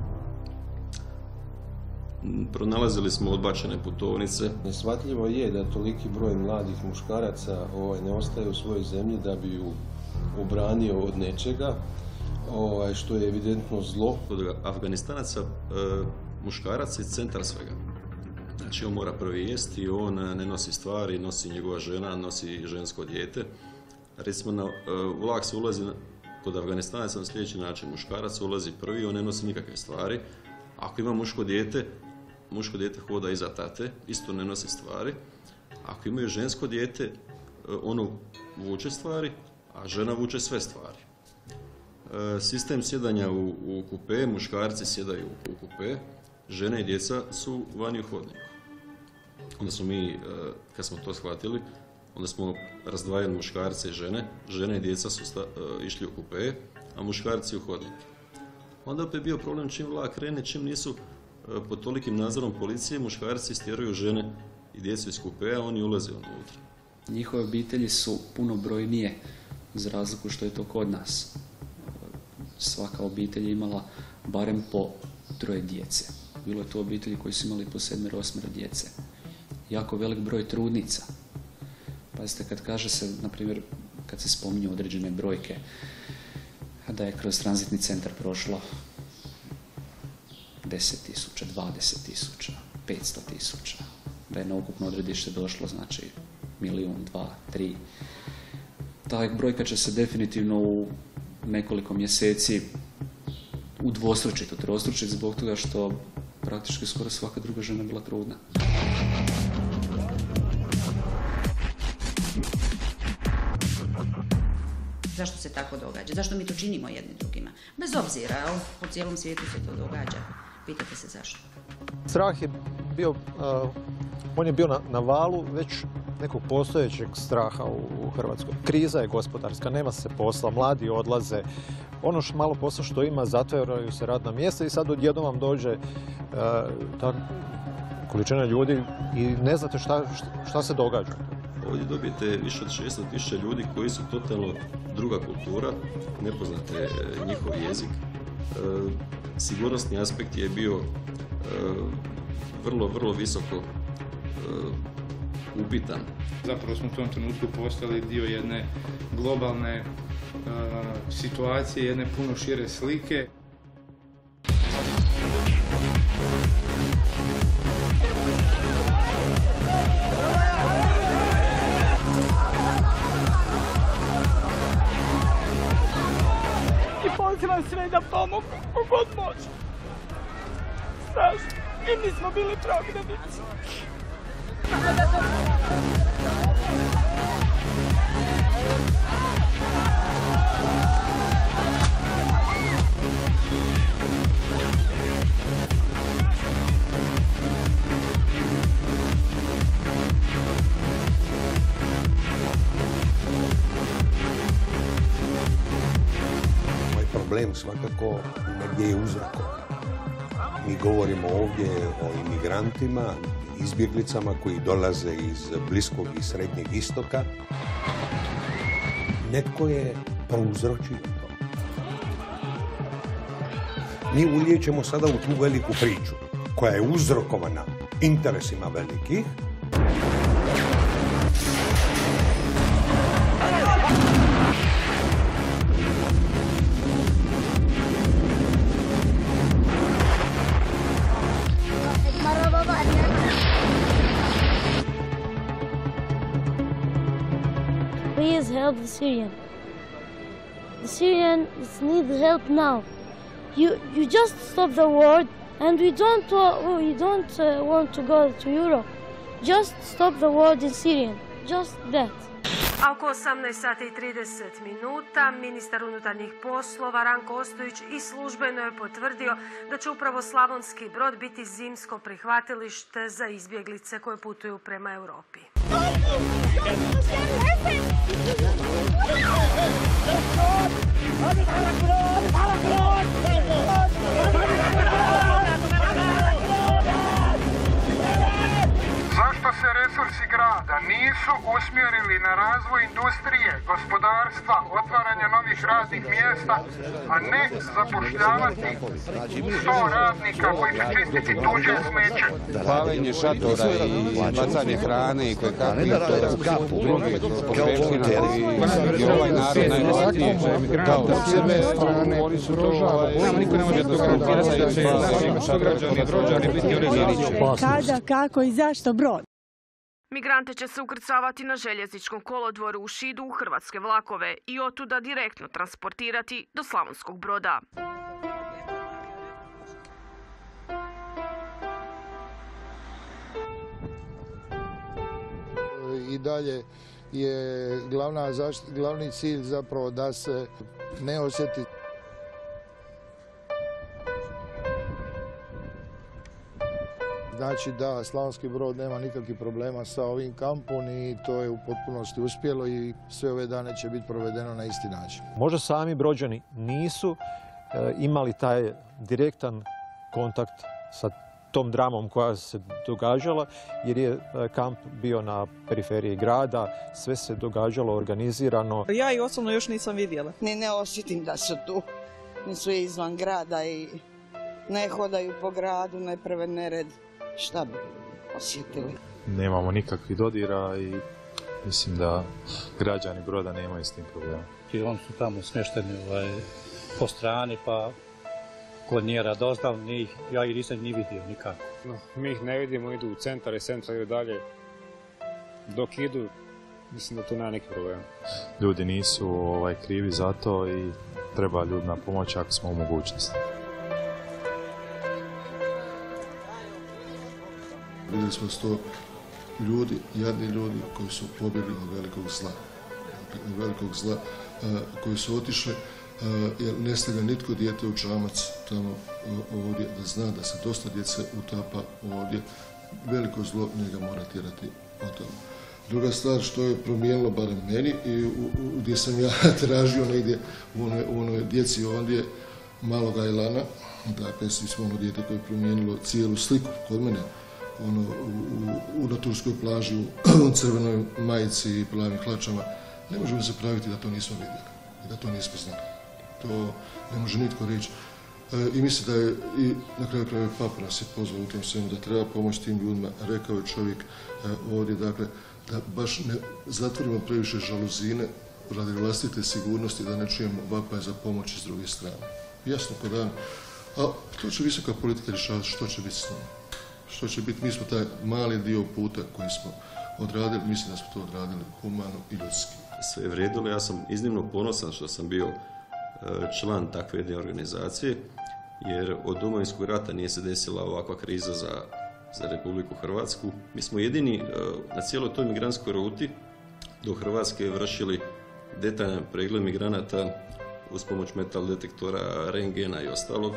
Speaker 18: Pronalazili smo odbačene putovnice.
Speaker 10: Neshvatljivo je da toliki broj mladih muškaraca ovaj, ne ostaje u svojoj zemlji da bi ju obranio od nečega, ovaj, što je evidentno zlo.
Speaker 18: Kod Afganistanaca e, muškarac je centar svega. Znači on mora prvi jesti, on ne nosi stvari, nosi njegova žena, nosi žensko dijete. Recimo na, e, u vlak se ulazi na, kod Afganistanaca na sljedeći način. Muškarac ulazi prvi, on ne nosi nikakve stvari. Ako ima muško dijete, muško dijete hoda iza tate, isto ne nosi stvari. Ako imaju žensko dijete, ono vuče stvari, a žena vuče sve stvari. Sistem sjedanja u, u kupe, muškarci sjedaju u kupe, žene i djeca su vani u hodniku. Onda smo mi, kad smo to shvatili, onda smo razdvajali muškarce i žene, žene i djeca su sta, išli u kupe, a muškarci u hodnik. Onda opet bio problem čim vlak krene, čim nisu pod tolikim nadzorom policije, muškarci stjeraju žene i djecu iz kupea, oni ulaze unutra.
Speaker 1: Njihove obitelji su puno brojnije, za razliku što je to kod nas. Svaka obitelj je imala barem po troje djece. Bilo je to obitelji koji su imali po sedmero, osmero djece. Jako velik broj trudnica. Pazite, kad kaže se, na primjer, kad se spominju određene brojke, da je kroz tranzitni centar prošlo deset tisuća, dvadeset tisuća, petsto tisuća, da je na ukupno odredište došlo, znači, milijun, dva, tri. Ta brojka će se definitivno u nekoliko mjeseci udvostručiti, utrostručiti zbog toga što praktički skoro svaka druga žena bila trudna.
Speaker 14: Zašto se tako događa? Zašto mi to činimo jedni drugima? Bez obzira, po cijelom svijetu se to događa. Pitate se zašto.
Speaker 3: Strah je bio, uh, on je bio na, na valu već nekog postojećeg straha u, u Hrvatskoj. Kriza je gospodarska, nema se posla, mladi odlaze. Ono što malo posla što ima, zatvaraju se radna mjesta i sad odjednom vam dođe uh, ta količina ljudi i ne znate šta, šta, šta se događa.
Speaker 18: Ovdje dobijete više od šesto tisuća ljudi koji su totalno druga kultura, nepoznate njihov jezik. E, sigurnosni aspekt je bio e, vrlo, vrlo visoko e, upitan.
Speaker 21: Zapravo smo u tom trenutku postali dio jedne globalne e, situacije, jedne puno šire slike.
Speaker 15: Pozivam sve da pomogu, kogod može. Strašno, i mi smo bili prognanici.
Speaker 7: Problem svakako negdje je uzrokovan. Mi govorimo ovdje o imigrantima, izbjeglicama koji dolaze iz Bliskog i Srednjeg istoka. Netko je prouzročio to. Mi ulijećemo sada u tu veliku priču koja je uzrokovana interesima velikih.
Speaker 24: Please help the Syrian. The Syrians need help now. You you just stop the war, and we don't uh, we don't uh, want to go to Europe. Just stop the war in Syria. Just that.
Speaker 2: A oko osamnaest sati i trideset minuta ministar unutarnjih poslova Ranko Ostojić i službeno je potvrdio da će upravo Slavonski Brod biti zimsko prihvatilište za izbjeglice koje putuju prema Europi.
Speaker 5: Zašto se resursi grada nisu usmjerili na razvoj industrije, gospodarstva, otvaranje novih radnih mjesta, a ne zapošljavati sto radnika koji će čistiti tuđe smeće?
Speaker 8: Paljenje šatora i bacanje hrane i koje kakvih drugih potrepština i ovaj narod najmlatije kao od sebe strane, oni su to niko ne može to garantirati da će građani Brođani biti organizirani.
Speaker 11: Kada, kako i zašto Brod?
Speaker 25: Migrante će se ukrcavati na željezničkom kolodvoru u Šidu u hrvatske vlakove i otuda direktno transportirati do Slavonskog Broda.
Speaker 26: I dalje je glavna zašt, glavni cilj zapravo da se ne osjeti Znači da Slavonski Brod nema nikakvih problema sa ovim kampom i to je u potpunosti uspjelo i sve ove dane će biti provedeno na isti način.
Speaker 3: Možda sami Brođani nisu e, imali taj direktan kontakt sa tom dramom koja se događala, jer je kamp bio na periferiji grada, sve se događalo organizirano.
Speaker 16: Ja ih osobno još nisam vidjela.
Speaker 27: Ni ne osjetim da su tu, nisu izvan grada i ne hodaju po gradu, ne prave nered. Šta bi osjetili?
Speaker 28: Nemamo nikakvih dodira i mislim da građani Broda nemaju s tim problema.
Speaker 29: I oni su tamo smješteni ovaj, po strani, pa kod nije radoznal, njih, ja ih nisam ni vidio nikako.
Speaker 28: No, mi ih ne vidimo, idu u centar i centar idu dalje. Dok idu, mislim da tu nema neki problema. Ljudi nisu ovaj, krivi za to i treba ljudima pomoći ako smo u mogućnosti.
Speaker 30: Vidjeli smo sto ljudi, jadni ljudi koji su pobjegli od velikog zla. Od velikog zla koji su otišli, jer ne stavlja nitko dijete u čamac tamo ovdje, da zna da se dosta djece utapa ovdje. Veliko zlo njega mora tjerati o tome. Druga stvar što je promijenilo, barem meni, i u, u, gdje sam ja tražio negdje u onoj, u onoj djeci ovdje maloga Ilana, dakle svi smo ono dijete koje je promijenilo cijelu sliku kod mene, ono, u, u, na turskoj plaži, u crvenoj majici i plavim hlačama. Ne možemo se praviti da to nismo vidjeli i da to nismo znali. To ne može nitko reći. E, I mislim da je, i na kraju kraju Papa nas je pozvao u tom svemu da treba pomoći tim ljudima. Rekao je čovjek e, ovdje, dakle, da baš ne zatvorimo previše žaluzine radi vlastite sigurnosti, da ne čujemo vapaj za pomoć s druge strane. Jasno ko dan. A to će visoka politika rješavati što će biti s nama. Što će biti, mi smo taj mali dio puta koji smo odradili, mislim da smo to odradili humano i ljudski.
Speaker 18: Sve je vrijedilo, ja sam iznimno ponosan što sam bio član takve jedne organizacije, jer od Domovinskog rata nije se desila ovakva kriza za, za Republiku Hrvatsku. Mi smo jedini na cijeloj toj migrantskoj ruti do Hrvatske vršili detaljan pregled migranata uz pomoć metal detektora, rentgena i ostalog.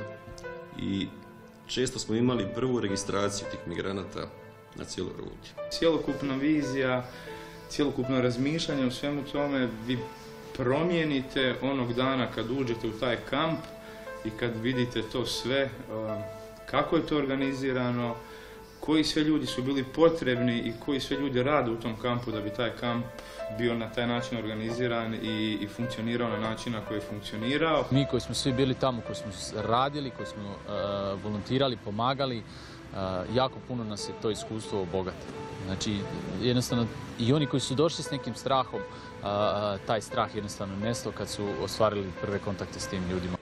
Speaker 18: I često smo imali prvu registraciju tih migranata na cijeloj ruti.
Speaker 21: Cjelokupna vizija, cjelokupno razmišljanje o svemu tome vi promijenite onog dana kad uđete u taj kamp i kad vidite to sve, kako je to organizirano, koji sve ljudi su bili potrebni i koji sve ljudi rade u tom kampu da bi taj kamp bio na taj način organiziran i, i funkcionirao na način na koji je funkcionirao.
Speaker 31: Mi koji smo svi bili tamo, koji smo radili, koji smo uh, volontirali, pomagali, uh, jako puno nas je to iskustvo obogatilo. Znači, jednostavno, i oni koji su došli s nekim strahom, uh, uh, taj strah jednostavno nestao kad su ostvarili prve kontakte s tim ljudima.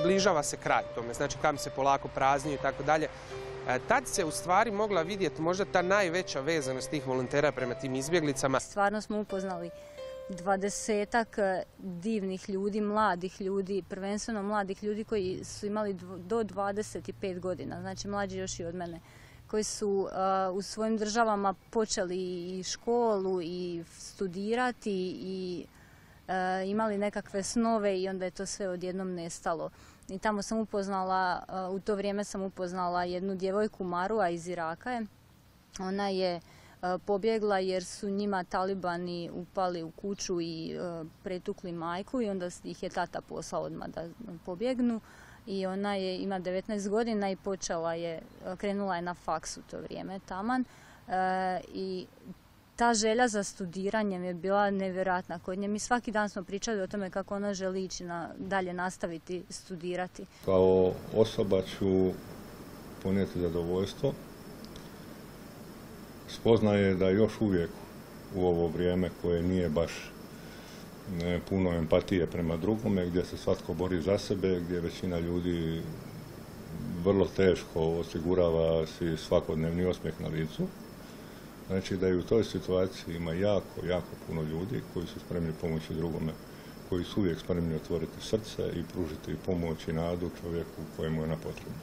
Speaker 4: bližava se kraj tome, znači kamp se polako praznio i tako dalje. Tad se u stvari mogla vidjeti možda ta najveća vezanost tih volontera prema tim izbjeglicama.
Speaker 6: Stvarno smo upoznali dvadesetak divnih ljudi, mladih ljudi, prvenstveno mladih ljudi koji su imali do dvadeset pet godina, znači mlađi još i od mene, koji su uh, u svojim državama počeli i školu i studirati i uh, imali nekakve snove i onda je to sve odjednom nestalo. I tamo sam upoznala, uh, u to vrijeme sam upoznala jednu djevojku Marua iz Iraka je. Ona je uh, pobjegla jer su njima talibani upali u kuću i uh, pretukli majku i onda ih je tata poslao odmah da pobjegnu. I ona je, ima devetnaest godina i počela je, krenula je na faks u to vrijeme taman. E, I ta želja za studiranjem je bila nevjerojatna kod nje. Mi svaki dan smo pričali o tome kako ona želi ići na, dalje nastaviti studirati.
Speaker 9: Kao osoba ću ponijeti zadovoljstvo. Spoznaje da još uvijek u ovo vrijeme koje nije baš ne, puno empatije prema drugome, gdje se svatko bori za sebe, gdje većina ljudi vrlo teško osigurava si svakodnevni osmijeh na licu. Znači da i u toj situaciji ima jako, jako puno ljudi koji su spremni pomoći drugome, koji su uvijek spremni otvoriti srce i pružiti pomoć i nadu čovjeku kojemu je na potrebu.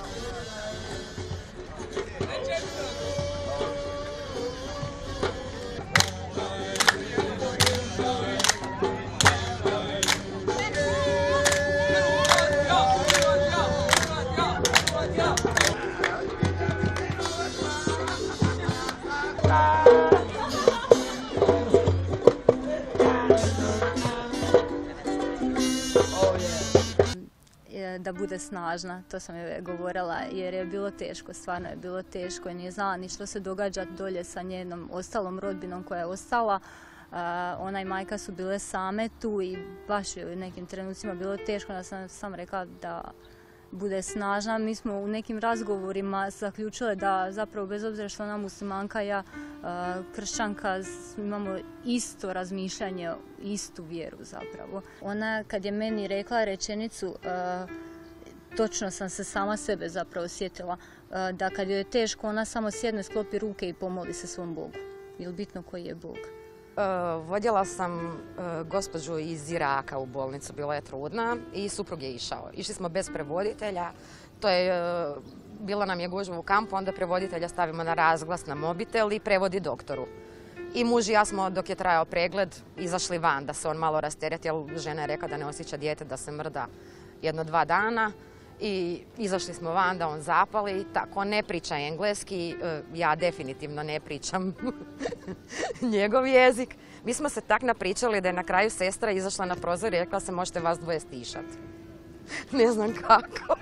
Speaker 6: Da bude snažna, to sam joj govorila, jer je bilo teško, stvarno je bilo teško i nije znala ni što se događa dolje sa njenom ostalom rodbinom koja je ostala. Uh, ona i majka su bile same tu i baš je u nekim trenucima bilo teško, da sam sam rekla da bude snažna. Mi smo u nekim razgovorima zaključile da zapravo bez obzira što ona muslimanka, ja uh, kršćanka, imamo isto razmišljanje, istu vjeru zapravo. Ona kad je meni rekla rečenicu, uh, točno sam se sama sebe zapravo sjetila, uh, da kad joj je teško ona samo sjedne, sklopi ruke i pomoli se svom Bogu. Je li bitno koji je Bog?
Speaker 10: Uh, vodila sam uh, gospođu iz Iraka u bolnicu, bila je trudna i suprug je išao. Išli smo bez prevoditelja, to je, uh, bila nam je gužva u kampu, onda prevoditelja stavimo na razglas na mobitel i prevodi doktoru. I muž i ja smo, dok je trajao pregled, izašli van da se on malo rastereti, jer žena je rekla da ne osjeća dijete, da se mrda jedno dva dana. I izašli smo van da on zapali, tako, on ne priča engleski, ja definitivno ne pričam njegov jezik. Mi smo se tak napričali da je na kraju sestra izašla na prozor i rekla se možete vas dvoje stišat. Ne znam kako.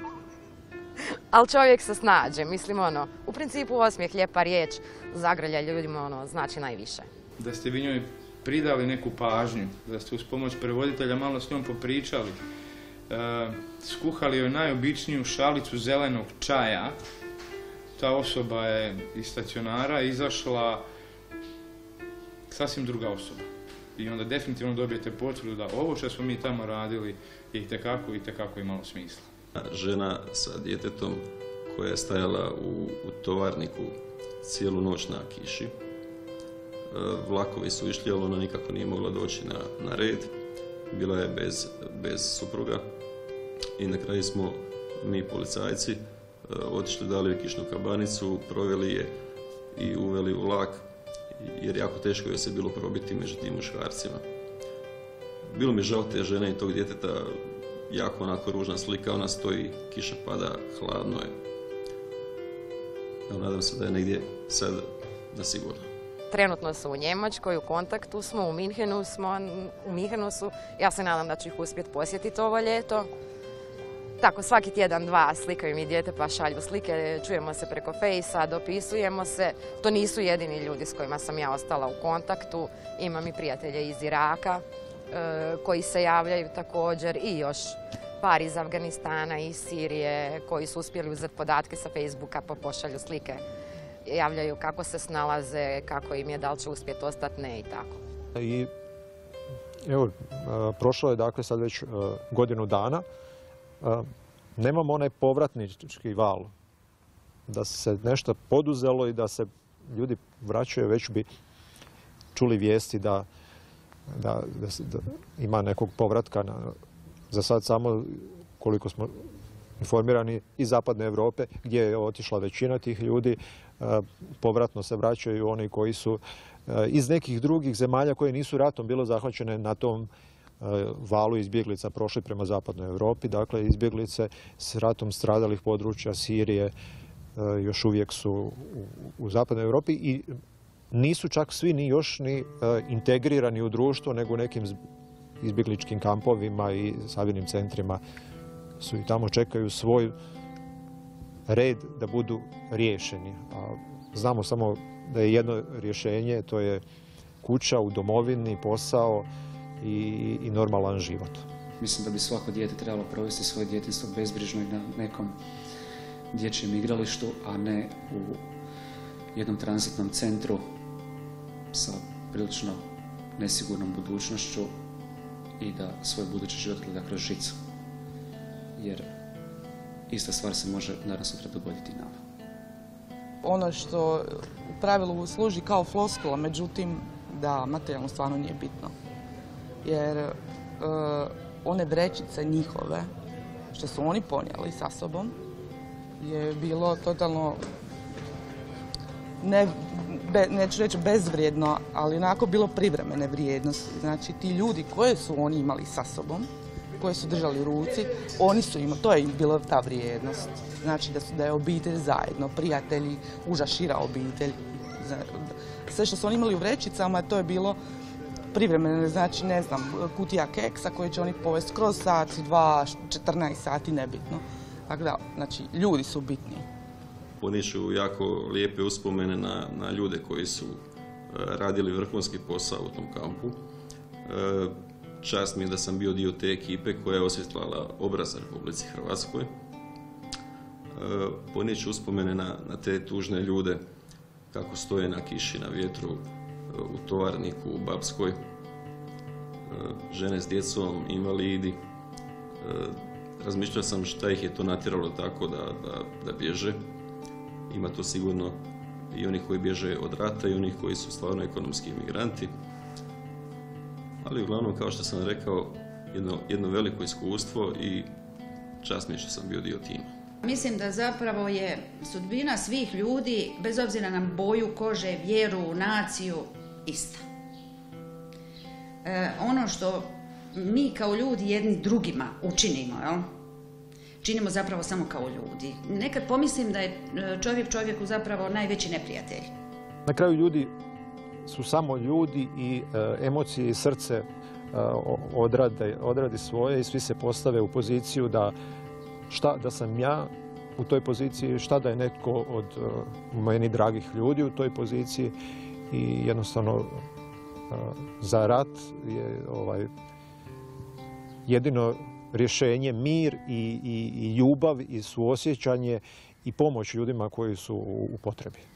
Speaker 10: Ali čovjek se snađe, mislim ono, u principu osmijeh, lijepa riječ, zagrlja ljudima ono, znači najviše.
Speaker 21: Da ste vi njoj pridali neku pažnju, da ste uz pomoć prevoditelja malo s njom popričali, Uh, skuhali joj najobičniju šalicu zelenog čaja. Ta osoba je iz stacionara izašla sasvim druga osoba. I onda definitivno dobijete potvrdu da ovo što smo mi tamo radili je itekako, itekako imalo smisla.
Speaker 18: Žena sa djetetom koja je stajala u, u tovarniku cijelu noć na kiši. Uh, vlakovi su išli, ali ona nikako nije mogla doći na, na red. Bila je bez, bez supruga i na kraju smo mi policajci otišli, dali joj kišnu kabanicu, proveli je i uveli u vlak, jer jako teško je se bilo probiti među tim muškarcima. Bilo mi žao te žene i tog djeteta, jako onako ružna slika, ona stoji, kiša pada, hladno je. Evo, nadam se da je negdje sad na sigurno.
Speaker 10: Trenutno su u Njemačkoj, u kontaktu smo, u Minhenu smo, u Minhenu su. Ja se nadam da ću ih uspjeti posjetiti ovo ljeto. Tako, svaki tjedan, dva slikaju mi dijete pa šalju slike, čujemo se preko Fejsa, dopisujemo se. To nisu jedini ljudi s kojima sam ja ostala u kontaktu. Imam i prijatelje iz Iraka e, koji se javljaju također i još par iz Afganistana i iz Sirije koji su uspjeli uzeti podatke sa Facebooka pa pošalju slike. Javljaju kako se snalaze, kako im je, da li će uspjeti ostati, ne i tako.
Speaker 3: I evo, prošlo je dakle sad već godinu dana nemamo onaj povratnički val, da se nešto poduzelo i da se ljudi vraćaju, već bi čuli vijesti da, da, da, da ima nekog povratka. Na, za sad samo koliko smo informirani iz zapadne Europe, gdje je otišla većina tih ljudi, povratno se vraćaju oni koji su iz nekih drugih zemalja koje nisu ratom bilo zahvaćene na tom valu izbjeglica prošli prema zapadnoj Europi. Dakle, izbjeglice s ratom stradalih područja Sirije još uvijek su u, u zapadnoj Europi i nisu čak svi ni još ni integrirani u društvo, nego u nekim izbjegličkim kampovima i savjenim centrima su i tamo čekaju svoj red da budu riješeni. A znamo samo da je jedno rješenje, to je kuća u domovini, posao i, i normalan život.
Speaker 1: Mislim da bi svako dijete trebalo provesti svoje djetinjstvo bezbrižno i na nekom dječjem igralištu, a ne u jednom tranzitnom centru sa prilično nesigurnom budućnošću i da svoj budući život gleda kroz žicu. Jer ista stvar se može danas sutra dogoditi nama.
Speaker 16: Ono što u pravilu služi kao floskula, međutim da materijalno stvarno nije bitno. Jer e, one vrećice njihove, što su oni ponijeli sa sobom, je bilo totalno, ne, be, neću reći bezvrijedno, ali onako bilo privremene vrijednosti. Znači ti ljudi koje su oni imali sa sobom, koje su držali u ruci, oni su imali, to je bila ta vrijednost. Znači da, su, da je obitelj zajedno, prijatelji, uža šira obitelj. Sve što su oni imali u vrećicama, to je bilo privremeno, znači ne znam, kutija keksa koje će oni povesti kroz sat, dva, četrnaest sati, nebitno. Tako da, znači, ljudi su bitni.
Speaker 18: Poniču jako lijepe uspomene na, na ljude koji su uh, radili vrhunski posao u tom kampu. Uh, čast mi je da sam bio dio te ekipe koja je osvjetlala obraz Republici Hrvatskoj. Uh, poniču uspomene na, na te tužne ljude kako stoje na kiši, na vjetru, uh, u tovarniku, u Bapskoj. Uh, žene s djecom, invalidi. Uh, Razmišljao sam šta ih je to natjeralo tako da, da, da bježe. Ima to sigurno i oni koji bježe od rata i oni koji su stvarno ekonomski imigranti. Ali uglavnom, kao što sam rekao, jedno, jedno veliko iskustvo i čast mi je što sam bio dio tima.
Speaker 7: Mislim da zapravo je sudbina svih ljudi, bez obzira na boju kože, vjeru, naciju, ista. E, ono što mi kao ljudi jedni drugima učinimo, jel? Činimo zapravo samo kao ljudi. Nekad pomislim da je čovjek čovjeku zapravo najveći neprijatelj.
Speaker 3: Na kraju ljudi su samo ljudi i e, emocije i srce e, odrade, odradi svoje i svi se postave u poziciju da šta da sam ja u toj poziciji, šta da je netko od e, meni dragih ljudi u toj poziciji i jednostavno e, za rat je ovaj jedino rješenje mir i, i, i ljubav i suosjećanje i pomoć ljudima koji su u potrebi.